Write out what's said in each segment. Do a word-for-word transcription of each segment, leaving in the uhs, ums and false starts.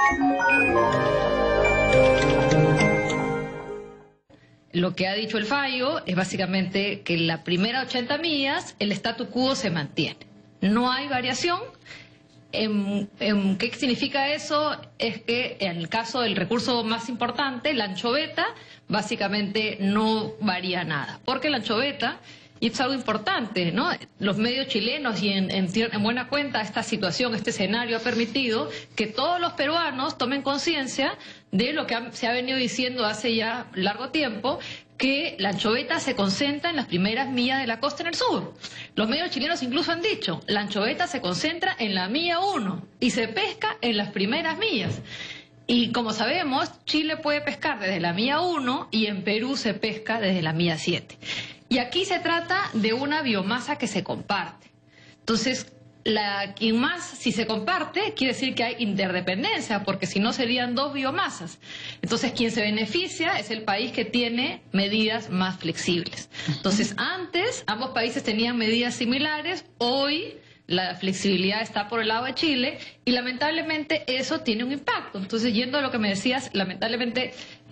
Lo que ha dicho el fallo es básicamente que en la primera ochenta millas el statu quo se mantiene. No hay variación. En, en, ¿Qué significa eso? Es que en el caso del recurso más importante, la anchoveta, básicamente no varía nada. Porque la anchoveta, y esto es algo importante, ¿no? Los medios chilenos y en, en, en buena cuenta esta situación, este escenario ha permitido que todos los peruanos tomen conciencia de lo que ha, se ha venido diciendo hace ya largo tiempo, que la anchoveta se concentra en las primeras millas de la costa en el sur. Los medios chilenos incluso han dicho, la anchoveta se concentra en la milla uno y se pesca en las primeras millas. Y como sabemos, Chile puede pescar desde la milla uno y en Perú se pesca desde la milla siete. Y aquí se trata de una biomasa que se comparte. Entonces, la, quien más, si se comparte, quiere decir que hay interdependencia, porque si no serían dos biomasas. Entonces, quien se beneficia es el país que tiene medidas más flexibles. Entonces, antes ambos países tenían medidas similares, hoy la flexibilidad está por el lado de Chile y lamentablemente eso tiene un impacto. Entonces, yendo a lo que me decías, lamentablemente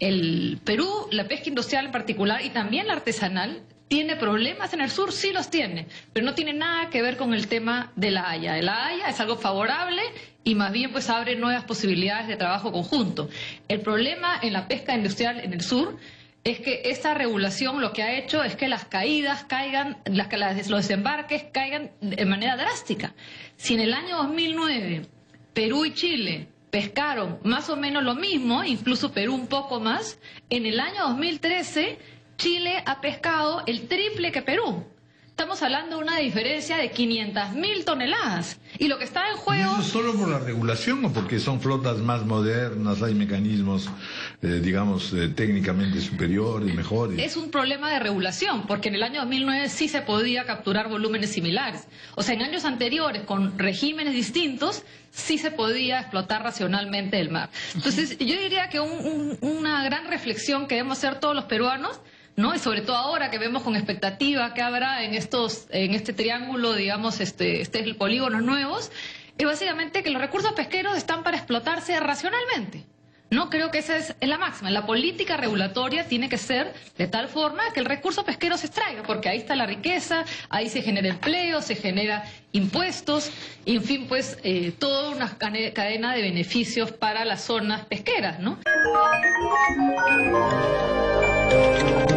el Perú, la pesca industrial en particular y también la artesanal, ¿tiene problemas en el sur? Sí los tiene, pero no tiene nada que ver con el tema de la Haya. De la Haya es algo favorable y más bien pues abre nuevas posibilidades de trabajo conjunto. El problema en la pesca industrial en el sur es que esta regulación lo que ha hecho es que las caídas caigan, las, las, los desembarques caigan de manera drástica. Si en el año dos mil nueve Perú y Chile pescaron más o menos lo mismo, incluso Perú un poco más, en el año dos mil trece Chile ha pescado el triple que Perú. Estamos hablando de una diferencia de quinientas mil toneladas. Y lo que está en juego... ¿Y eso solo por la regulación o porque son flotas más modernas, hay mecanismos, eh, digamos, eh, técnicamente superiores, mejores? Es un problema de regulación, porque en el año dos mil nueve sí se podía capturar volúmenes similares. O sea, en años anteriores, con regímenes distintos, sí se podía explotar racionalmente el mar. Entonces, yo diría que un, un, una gran reflexión que debemos hacer todos los peruanos, ¿no? Y sobre todo ahora que vemos con expectativa que habrá en estos, en este triángulo, digamos, este, este polígonos nuevos, es básicamente que los recursos pesqueros están para explotarse racionalmente. No creo que esa es la máxima. La política regulatoria tiene que ser de tal forma que el recurso pesquero se extraiga, porque ahí está la riqueza, ahí se genera empleo, se genera impuestos, y en fin, pues eh, toda una cadena de beneficios para las zonas pesqueras, ¿no?